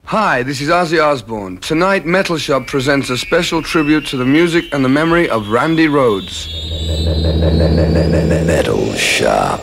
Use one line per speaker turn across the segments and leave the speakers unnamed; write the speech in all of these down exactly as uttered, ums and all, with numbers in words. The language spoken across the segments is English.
Hi, this is Ozzy Osbourne. Tonight, Metalshop presents a special tribute to the music and the memory of Randy Rhoads.
Metalshop.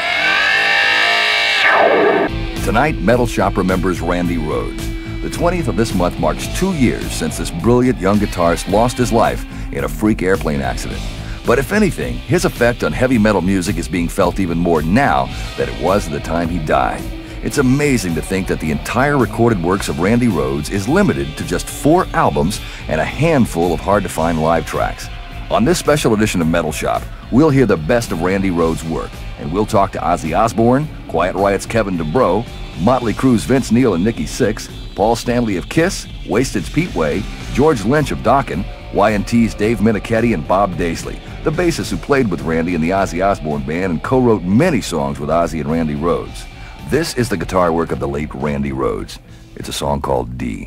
Tonight, Metalshop remembers Randy Rhoads. The twentieth of this month marks two years since this brilliant young guitarist lost his life in a freak airplane accident. But if anything, his effect on heavy metal music is being felt even more now than it was at the time he died. It's amazing to think that the entire recorded works of Randy Rhoads is limited to just four albums and a handful of hard-to-find live tracks. On this special edition of Metalshop, we'll hear the best of Randy Rhoads' work, and we'll talk to Ozzy Osbourne, Quiet Riot's Kevin DuBrow, Motley Crue's Vince Neil and Nikki Sixx, Paul Stanley of Kiss, Wasted's Pete Way, George Lynch of Dokken, Y and T's Dave Minichetti, and Bob Daisley, the bassist who played with Randy in the Ozzy Osbourne Band and co-wrote many songs with Ozzy and Randy Rhoads. This is the guitar work of the late Randy Rhoads. It's a song called D.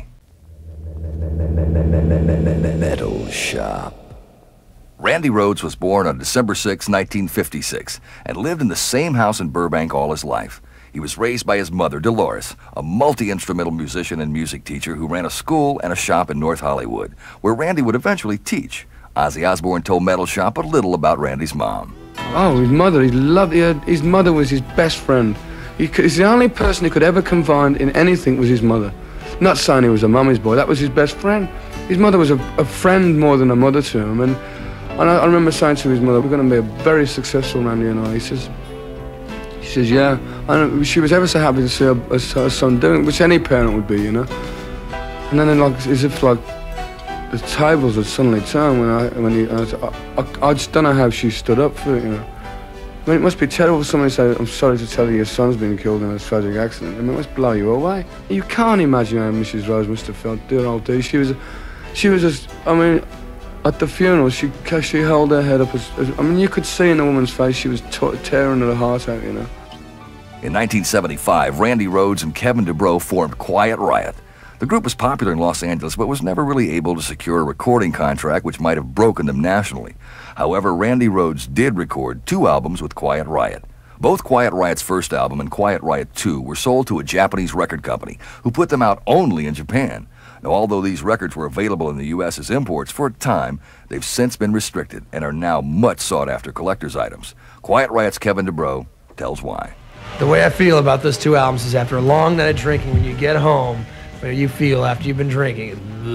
Metalshop. Randy Rhoads was born on December sixth, nineteen fifty-six, and lived in the same house in Burbank all his life. He was raised by his mother, Dolores, a multi-instrumental musician and music teacher who ran a school and a shop in North Hollywood, where Randy would eventually teach. Ozzy Osbourne told Metalshop a little about Randy's mom.
Oh, his mother, he loved, he had, his mother was his best friend. He could, he's the only person he could ever confide in anything was his mother. Not saying he was a mummy's boy, that was his best friend. His mother was a, a friend more than a mother to him, and, and I, I remember saying to his mother, we're going to be a very successful, Randy and I. He says, he says, yeah. And she was ever so happy to see her, her, her son doing it, which any parent would be, you know. And then, like, as if like the tables would suddenly turn when I, when he, I, was, I, I, I just don't know how she stood up for it, you know. I mean, it must be terrible for somebody to say, I'm sorry to tell you your son's been killed in a tragic accident. I mean, it must blow you away. You can't imagine how Missus Rhoads must have felt, dear old dear. She was, she was just, I mean, at the funeral, she she held her head up as, as I mean, you could see in the woman's face she was tearing her heart out, you know.
In nineteen seventy-five, Randy Rhoads and Kevin DuBrow formed Quiet Riot. The group was popular in Los Angeles, but was never really able to secure a recording contract which might have broken them nationally. However, Randy Rhoads did record two albums with Quiet Riot. Both Quiet Riot's first album and Quiet Riot two were sold to a Japanese record company who put them out only in Japan. Now, although these records were available in the U S as imports for a time, they've since been restricted and are now much sought-after collector's items. Quiet Riot's Kevin DuBrow tells why.
The way I feel about those two albums is after a long night of drinking, when you get home, where you feel after you've been drinking.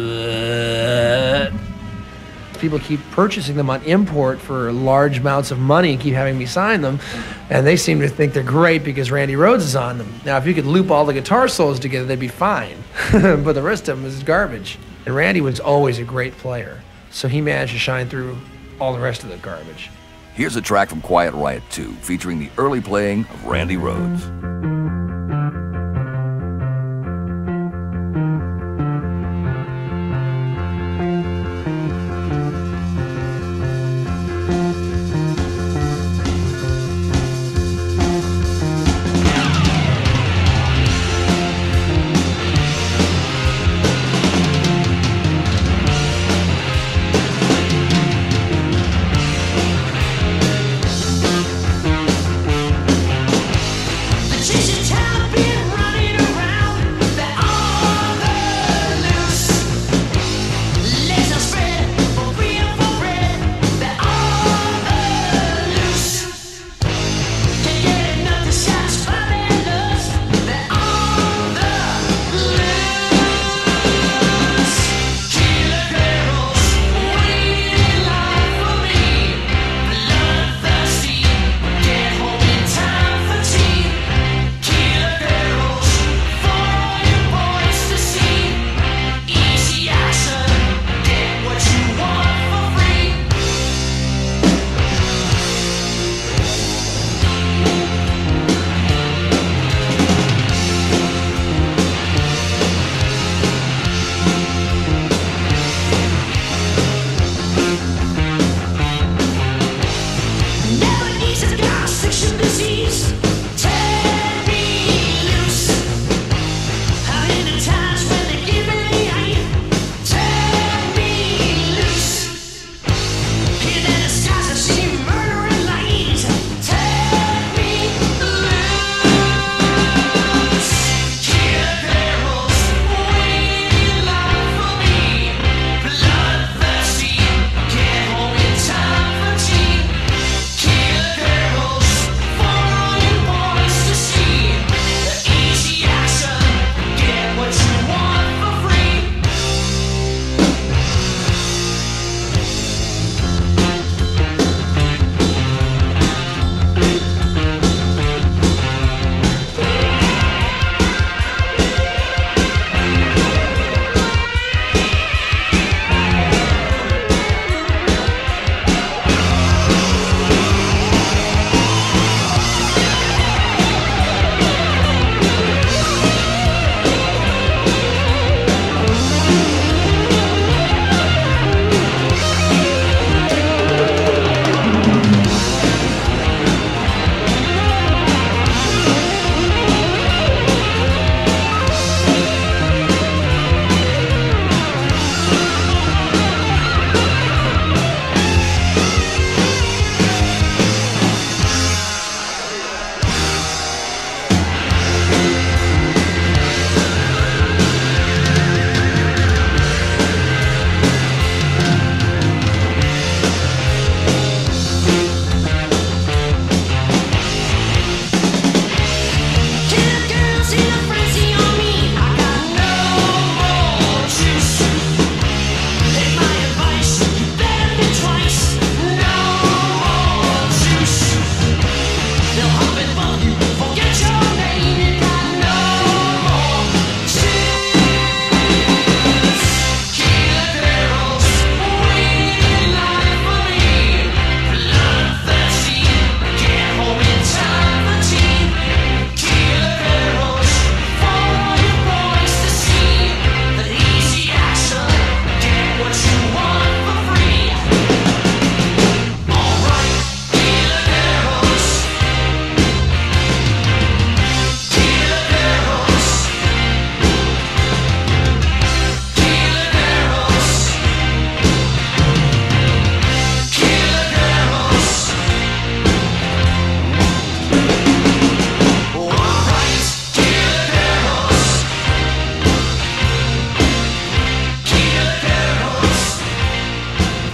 People keep purchasing them on import for large amounts of money and keep having me sign them, and they seem to think they're great because Randy Rhoads is on them. Now, if you could loop all the guitar solos together, they'd be fine, but the rest of them is garbage. And Randy was always a great player, so he managed to shine through all the rest of the garbage.
Here's a track from Quiet Riot two, featuring the early playing of Randy Rhoads.
Chasing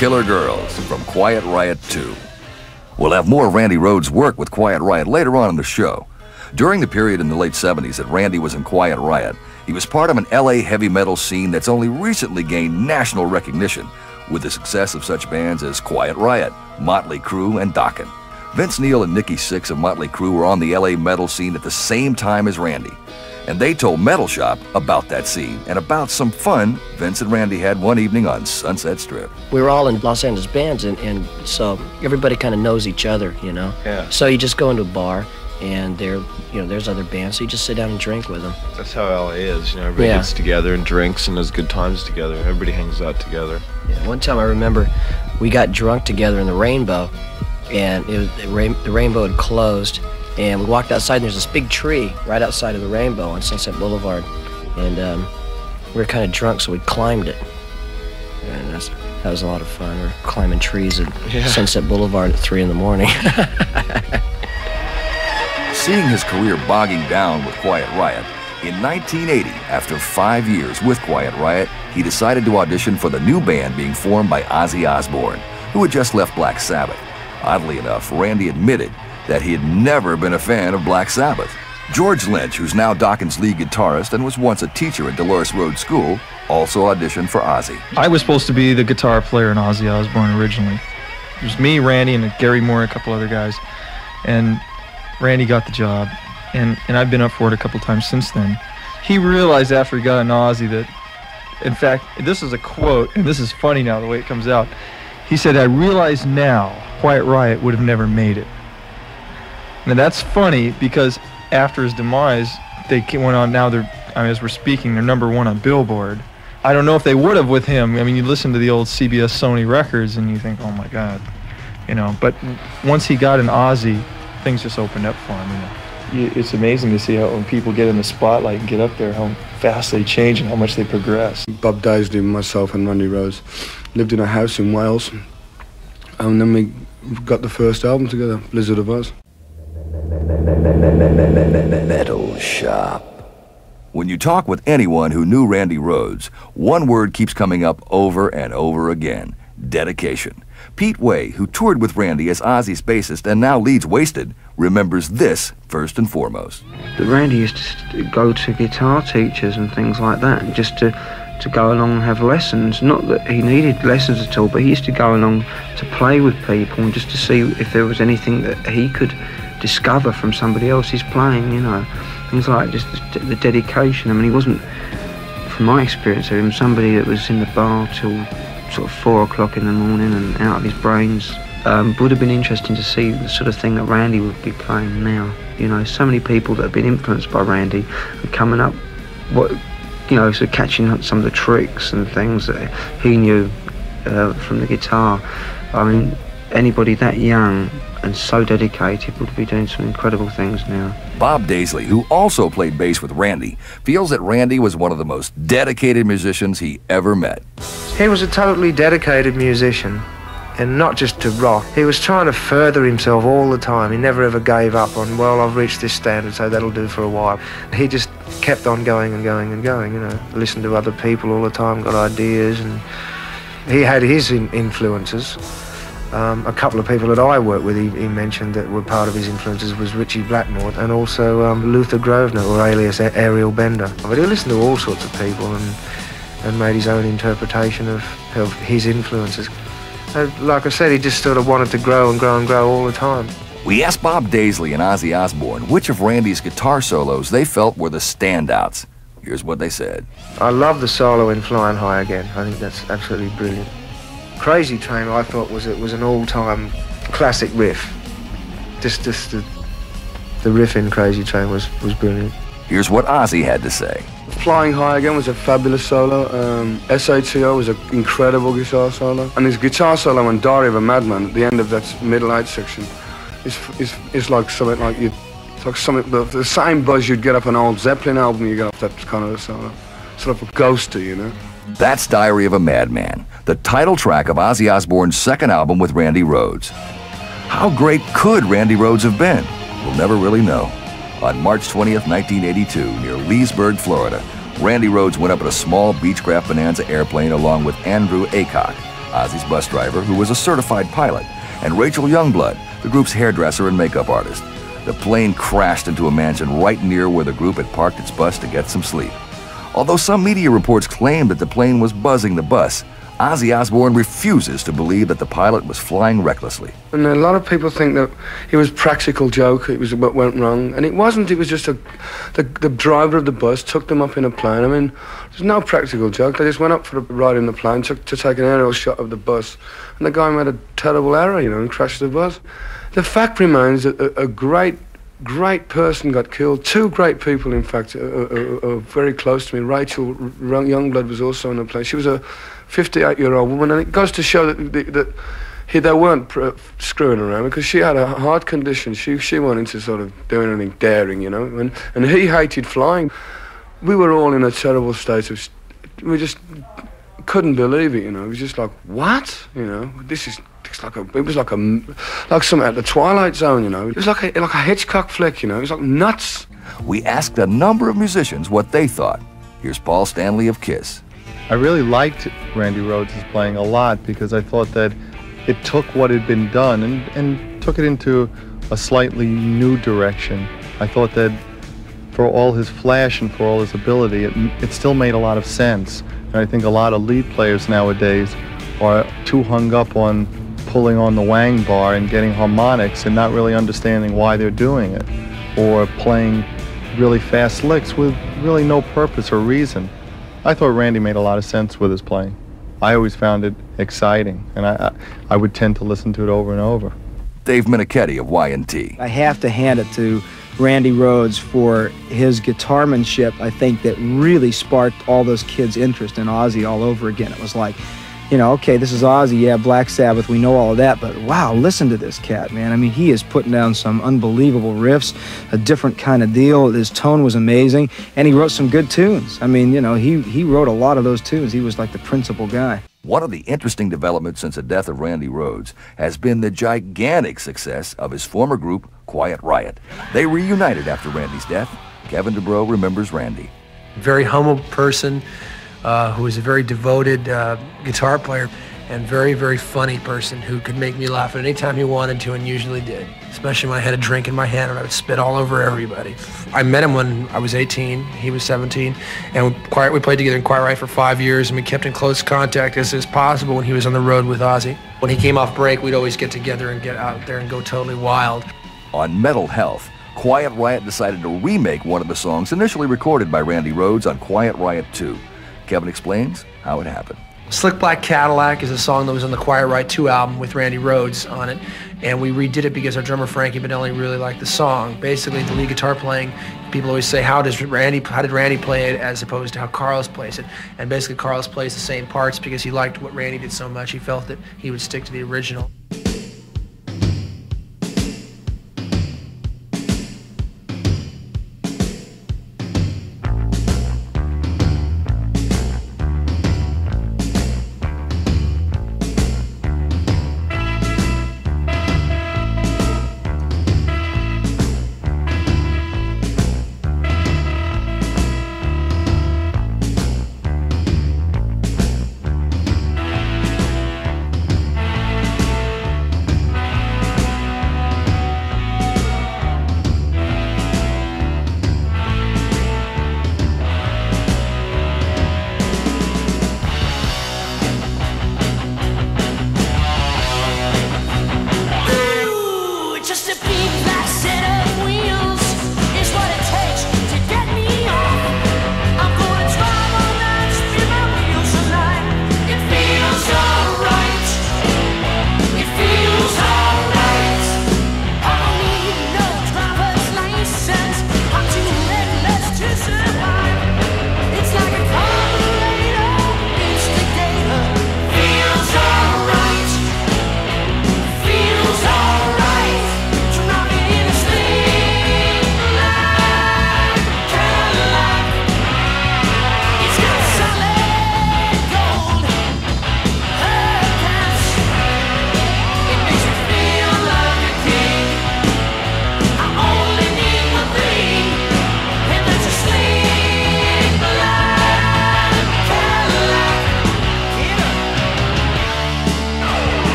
Killer Girls from Quiet Riot two. We'll have more of Randy Rhoads' work with Quiet Riot later on in the show. During the period in the late seventies that Randy was in Quiet Riot, he was part of an L A heavy metal scene that's only recently gained national recognition with the success of such bands as Quiet Riot, Motley Crue, and Dokken. Vince Neil and Nikki Sixx of Motley Crue were on the L A metal scene at the same time as Randy, and they told Metalshop about that scene and about some fun Vince and Randy had one evening on Sunset Strip.
We were all in Los Angeles bands, and, and so everybody kind of knows each other, you know?
Yeah.
So you just go into a bar, and there, you know, there's other bands, so you just sit down and drink with them.
That's how L A is, you know, everybody
Yeah.
gets together and drinks and has good times together. Everybody hangs out together.
Yeah, one time I remember we got drunk together in the Rainbow, and it was, the, rain, the Rainbow had closed, and we walked outside, and there's this big tree right outside of the Rainbow on Sunset Boulevard, and um, we were kind of drunk, so we climbed it, and that's, that was a lot of fun. We were climbing trees at
Yeah.
Sunset Boulevard at three in the morning.
Seeing his career bogging down with Quiet Riot, in nineteen eighty, after five years with Quiet Riot, he decided to audition for the new band being formed by Ozzy Osbourne, who had just left Black Sabbath. Oddly enough, Randy admitted that he had never been a fan of Black Sabbath. George Lynch, who's now Dokken's lead guitarist and was once a teacher at Dolores Road School, also auditioned for Ozzy.
I was supposed to be the guitar player in Ozzy Osbourne originally. It was me, Randy, and Gary Moore, and a couple other guys. And Randy got the job, and, and I've been up for it a couple times since then. He realized after he got on Ozzy that, in fact, this is a quote, and this is funny now the way it comes out. He said, "I realize now Quiet Riot would have never made it." Now that's funny because after his demise, they went on, now they're, I mean, as we're speaking, they're number one on Billboard. I don't know if they would have with him. I mean, you listen to the old C B S Sony records and you think, oh my God, you know, but once he got in Ozzy, things just opened up for him, you know. You, it's amazing to see how when people get in the spotlight and get up there, how fast they change and how much they progress.
Bob Daisley, myself and Randy Rhoads lived in a house in Wales, and then we got the first album together, Blizzard of Oz.
Metalshop. When you talk with anyone who knew Randy Rhoads, one word keeps coming up over and over again: dedication. Pete Way, who toured with Randy as Ozzy's bassist and now leads Wasted, remembers this first and foremost.
That Randy used to go to guitar teachers and things like that, and just to, to go along and have lessons. Not that he needed lessons at all, but he used to go along to play with people and just to see if there was anything that he could discover from somebody else's playing, you know. Things like just the, the dedication. I mean, he wasn't, from my experience of him, somebody that was in the bar till sort of four o'clock in the morning and out of his brains. Um, would have been interesting to see the sort of thing that Randy would be playing now. You know, so many people that have been influenced by Randy are coming up, what, you know, so catching up some of the tricks and things that he knew uh, from the guitar. I mean, anybody that young and so dedicated would be doing some incredible things now.
Bob Daisley, who also played bass with Randy, feels that Randy was one of the most dedicated musicians he ever met.
He was a totally dedicated musician, and not just to rock. He was trying to further himself all the time. He never ever gave up on, well, I've reached this standard, so that'll do for a while. He just kept on going and going and going, you know, listened to other people all the time, got ideas, and he had his in influences. Um, a couple of people that I worked with, he, he mentioned that were part of his influences was Richie Blackmore and also um, Luther Grosvenor, or alias Ariel Bender. But he listened to all sorts of people and, and made his own interpretation of, of his influences. And like I said, he just sort of wanted to grow and grow and grow all the time.
We asked Bob Daisley and Ozzy Osbourne which of Randy's guitar solos they felt were the standouts. Here's what they said.
I love the solo in Flying High Again. I think that's absolutely brilliant. Crazy Train, I thought, was it was an all-time classic riff. Just, just the, the riff in Crazy Train was, was brilliant.
Here's what Ozzy had to say.
Flying High Again was a fabulous solo. Um, S A T O was an incredible guitar solo. And his guitar solo on Diary of a Madman at the end of that middle eight section is, is, is like something like you, it's like something, the, the same buzz you'd get off an old Zeppelin album you get off that kind of a solo. Sort of a ghosty, you know?
That's Diary of a Madman, the title track of Ozzy Osbourne's second album with Randy Rhoads. How great could Randy Rhoads have been? We'll never really know. On March twentieth, nineteen eighty-two, near Leesburg, Florida, Randy Rhoads went up in a small Beechcraft Bonanza airplane along with Andrew Aycock, Ozzy's bus driver, who was a certified pilot, and Rachel Youngblood, the group's hairdresser and makeup artist. The plane crashed into a mansion right near where the group had parked its bus to get some sleep. Although some media reports claimed that the plane was buzzing the bus, Ozzy Osbourne refuses to believe that the pilot was flying recklessly.
And a lot of people think that it was a practical joke, it was what went wrong, and it wasn't. It was just a, the, the driver of the bus took them up in a plane. I mean, there's no practical joke. They just went up for a ride in the plane, took, to take an aerial shot of the bus, and the guy made a terrible error, you know, and crashed the bus. The fact remains that a, a great, great person got killed. Two great people, in fact, are, are, are very close to me. Rachel Youngblood was also in the plane. She was a fifty-eight-year-old woman, and it goes to show that, that, that he, they weren't pr screwing around, because she had a heart condition. She, she wanted to sort of do anything daring, you know, and, and he hated flying. We were all in a terrible state of, we just couldn't believe it, you know. It was just like, what? You know, this is, it's like a, it was like a, like something at the Twilight Zone, you know. It was like a, like a Hitchcock flick, you know. It was like nuts.
We asked a number of musicians what they thought. Here's Paul Stanley of Kiss.
I really liked Randy Rhoads' playing a lot, because I thought that it took what had been done and, and took it into a slightly new direction. I thought that for all his flash and for all his ability, it, it still made a lot of sense. And I think a lot of lead players nowadays are too hung up on pulling on the wang bar and getting harmonics and not really understanding why they're doing it, or playing really fast licks with really no purpose or reason. I thought Randy made a lot of sense with his playing. I always found it exciting, and I, I, I would tend to listen to it over and over.
Dave Minichetti of Y and T.
I have to hand it to Randy Rhoads for his guitarmanship, I think, that really sparked all those kids' interest in Ozzy all over again. It was like, you know, okay, this is Ozzy, yeah, Black Sabbath, we know all of that, but wow, listen to this cat, man. I mean, he is putting down some unbelievable riffs, a different kind of deal. His tone was amazing, and he wrote some good tunes. I mean, you know, he, he wrote a lot of those tunes. He was like the principal guy.
One of the interesting developments since the death of Randy Rhoads has been the gigantic success of his former group, Quiet Riot. They reunited after Randy's death. Kevin DuBrow remembers Randy.
Very humble person, uh, who was a very devoted uh, guitar player, and very, very funny person who could make me laugh at any time he wanted to, and usually did. Especially when I had a drink in my hand and I would spit all over everybody. I met him when I was eighteen, he was seventeen, and we, quiet, we played together in Quiet Riot for five years, and we kept in close contact as is possible when he was on the road with Ozzy. When he came off break, we'd always get together and get out there and go totally wild.
On Mental Health, Quiet Riot decided to remake one of the songs initially recorded by Randy Rhoads on Quiet Riot two. Kevin explains how it happened.
Slick Black Cadillac is a song that was on the Quiet Riot two album with Randy Rhoads on it, and we redid it because our drummer Frankie Benelli really liked the song. Basically, the lead guitar playing, people always say, how does Randy, how did Randy play it as opposed to how Carlos plays it? And basically, Carlos plays the same parts because he liked what Randy did so much. He felt that he would stick to the original.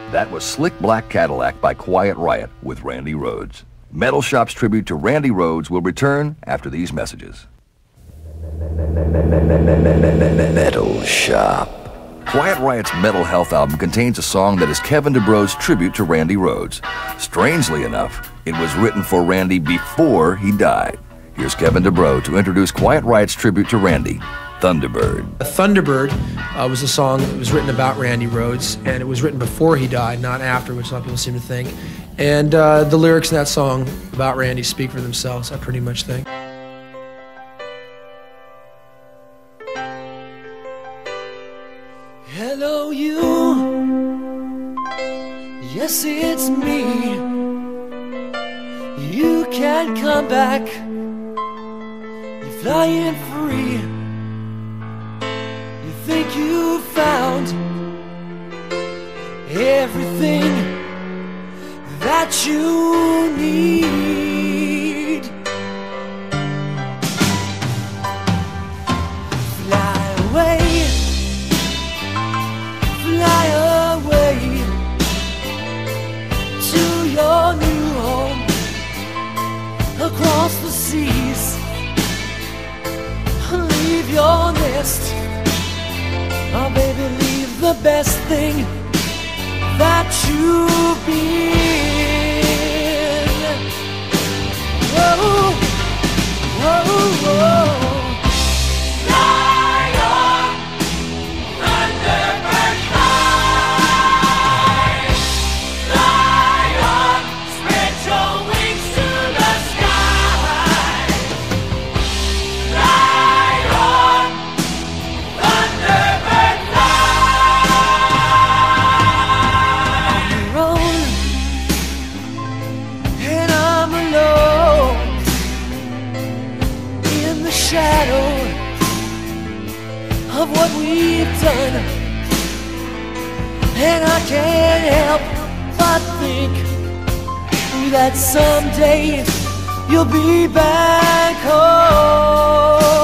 That was Slick Black Cadillac by Quiet Riot with Randy Rhoads. Metal Shop's tribute to Randy Rhoads will return after these messages. Metal Shop. Quiet Riot's Metal Health album contains a song that is Kevin DuBro's tribute to Randy Rhoads. Strangely enough, it was written for Randy before he died. Here's Kevin DuBro to introduce Quiet Riot's tribute to Randy, Thunderbird.
Thunderbird uh, was a song that was written about Randy Rhoads, and it was written before he died, not after, which a lot of people seem to think. And uh, the lyrics in that song about Randy speak for themselves, I pretty much think.
Hello, you. Yes, it's me. You can't come back. You're flying free. You think you found everything that you need. Fly away, fly away to your new home across the seas. Leave your nest. Oh baby, leave the best thing that you've been. Whoa, whoa, whoa. Fly on, Thunderbird, fly. Fly on, spread your wings to the sky. Fly on, Thunderbird, and I'm alone in the shadow of what we've done, and I can't help but think that someday you'll be back home.